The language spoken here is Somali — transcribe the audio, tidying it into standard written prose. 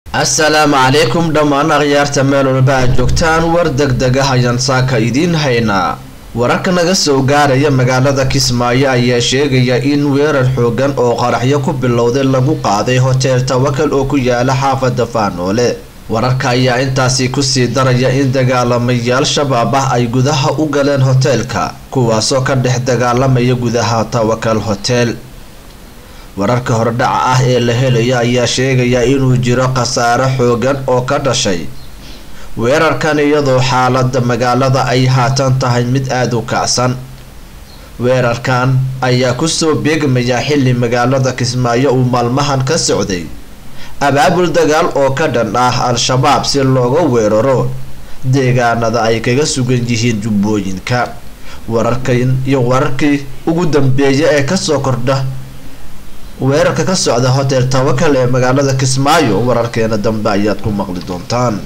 السلام عليكم دمان أغيارتا ميلو نبا جوكتان وردقدقا هايان ساكا إدين هاينا wararka naga soo gaaraya magaalada Kismaayo ayaa sheegaya in weerar xoogan oo qaraxyo ku bilowday lagu qaaday hotel Tawakal oo ku yaala xaafadda Faanoole wararka ayaa intaasi ku sii daraya in dagaalamayaal shabaab ah ay gudaha u galeen hotelka kuwaasoo ka dhex dagaalamaya gudaha Tawakal hotel wararka hordhaca ah ee la helaya ayaa sheegaya inuu jiro khasaare xoogan oo ka dhashay weerarkan iyadoo xaaladda magaalada ay haatan tahay mid aad u kacsan weerarkan ayaa ku soo beegmaya xilli magaalada Kismaayo uu maalmahan ka socday abaabul dagaal oo ka dhan ah al-shabaab si looga weeraro deegaanada ay kaga sugan yihiin jubbooyinka wararkii ugu dambeeyay ee ka soo kordha weerarka ka socda hotel Tawakal ee magaalada Kismaayo wararkeena dambe ayaad ku maqli doontaan.